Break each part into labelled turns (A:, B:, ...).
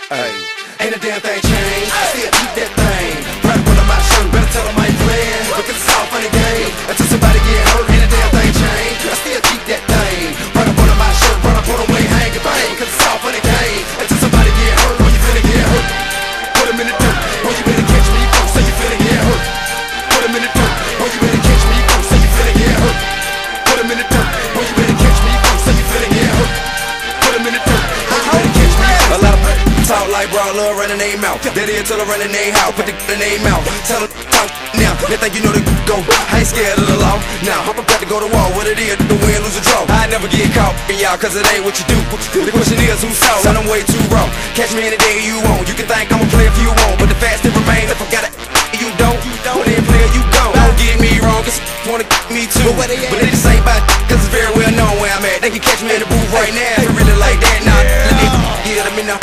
A: Hey, ain't a damn thing changed. I still keep that thing right up under my shirt. Better tell them I ain't playing, because it's all funny game. Until somebody get hurt, ain't a damn thing changed. I still keep that thing right up under my shirt. Run up on the way, hang it bang, because it's all funny game. Until somebody get hurt, or you finna get hurt. Put 'em in the dirt, or you better catch me first, so you finna get hurt. Put 'em in the dirt, or you better catch me first, so you finna get hurt. Put 'em in the dirt, or you better catch me first, so you finna get hurt. Put 'em in the dirt, or you better catch me first. A lot of talk like broad love running their mouth. That is till they running their house, put the in their mouth. Tell them talk now, they think you know the go. I ain't scared of the law. Now I'm about to go to war. What it is, the win, lose, or draw. I never get caught in y'all, cause it ain't what you do. The question is who saw, and I'm way too raw. Catch me any day you want. You can think I'm a player if you want, but the fact still remains. If I got it, you don't. When they player, you don't. Don't get me wrong, cause wanna me too. But they just ain't about cause it's very well known where I'm at. They can catch me in the booth right now. If you really like that, nah, let me know.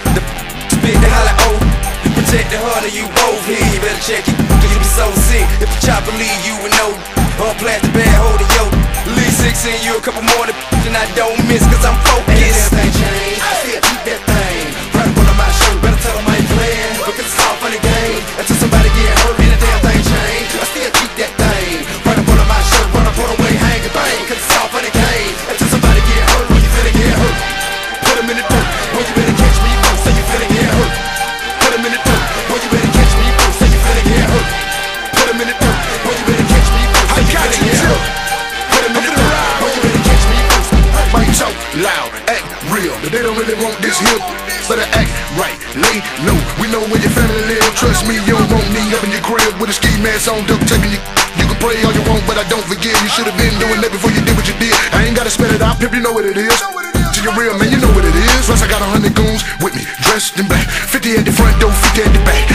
A: Big they holla, oh, protect the heart of you both here. You better check it, cause you be so sick. If the chopper leave you with no plastic bag holding yo, leave 6 in you, a couple more than I don't miss, cause I'm focused. Ain't that thing changed? I still keep that thing right up under my shirt. Better tell them I ain't playing, because it's all funny game. Until somebody get hurt, ain't a damn thing changed. I still keep that thing right up under my shirt. Run up on the way, hang it bang, cause it's all funny game. Until somebody get hurt, or you finna get hurt. Put 'em in the dirt, or you better catch me first, so you finna get hurt. Put 'em in the dirt, or you better catch me first, so you finna get hurt. Put 'em in the dirt, or you better catch me first, so you finna get hurt. Put 'em in the dirt, or you better catch me first.
B: Might talk loud, act real, but they don't really want this here. Better act right, lay low. We know where your family live. Trust me, you don't want me up in your crib with a ski mask on, duct taping you. You can pray all you want, but I don't forgive. You should have been doing that before you did what you did. I ain't gotta spell it out, pimp, you know what it is. To your real man, you know what it is. Plus I got 100 goons with me, dressed in black. 50 at the front door, 50 at the back.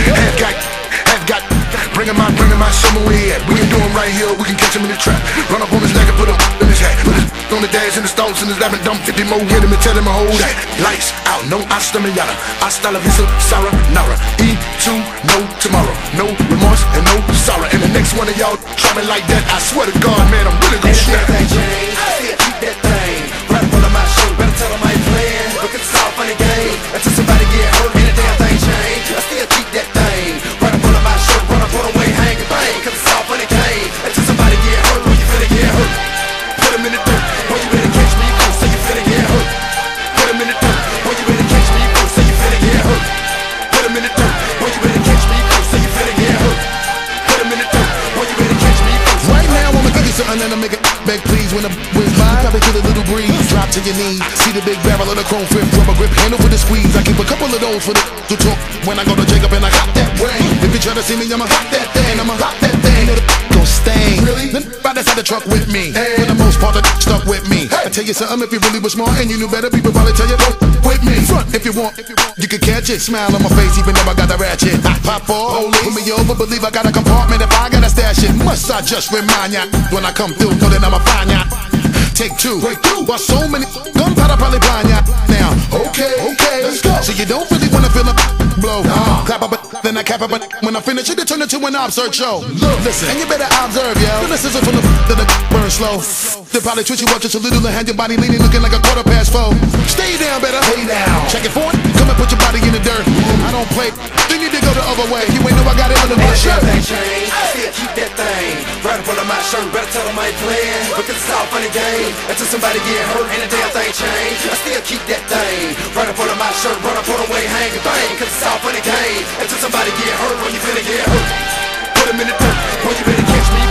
B: Half got, bring 'em out, somewhere we at. We can do 'em right here, we can catch 'em in the trap. Run up on his leg and put 'em in his hat. Put his on the dash and the stalks and his lap and dump 50 more with him and tell him to hold that. Lights out, no hasta mañana. Hasta la vista, sayonara. E2, no tomorrow. No remorse and no sorrow. And the next one of y'all try me like that, I swear to God, man, I'm really gonna snap.
A: Ain't that thing changed? I still keep that thing right up under my shirt. Better tell them I ain't playing, because it's all funny game. Until somebody get hurt, ain't a damn thing changed. I still keep that thing right up under my shirt. Run up on the way, hang it bang, cause it's all funny game. Until somebody get hurt, or you finna get hurt. Put 'em in the dirt, or you better catch me first, so you finna get hurt. Put 'em in the dirt, or you better catch me first, so you finna get hurt. Put 'em in the dirt, or you better catch me first, so you finna get hurt. Put 'em in the dirt, or you better catch me first.
C: Right now I'ma give you something that'll make it beg please. When the wind's mine, drop it to the little breeze. Drop to your knees, see the big barrel of the chrome fifth rubber grip handle for the squeeze. I keep a couple of those for the to talk when I go to Jacob and I got that brain. If you try to see me, I'ma hop that thing, I'ma hop that thing. Know the gon' stain. Really? Then ride inside the truck with me. For the most part, the stuck with me. I tell you something, if you really was smart and you knew better, people probably tell you don't with me. Front if you want, you can catch it. Smile on my face, even though I got the ratchet. I pop off, pull me over, believe I got a compartment. If I gotta stash it, must I just remind ya when I come through, know that I'ma find ya. Take two, while so many gunpowder probably blind ya. Now, okay, let's go. So you don't really wanna feel a blow. Clap up, then I cap up, but when I finish it, it turn into an absurd show. Listen, and you better observe, yo. The sizzle from the burn slow. They probably twitch you up just a little and have your body leaning, looking like a 4:15. Stay down, better. Stay down. Check it for it. Come and put your body in the dirt. I don't play. You need to go the other way. You ain't know I got it on the butt shirt.
A: Ain't changed. I still keep that thing right up under my shirt. Better tell them I ain't playing, because it's all funny game. Until somebody get hurt, ain't a damn thing changed. I still keep that thing right up under my shirt. Run up on the way, hang it bang, cause it's all funny game. Until somebody get hurt, or you finna get hurt. Put 'em in the dirt, or you better catch me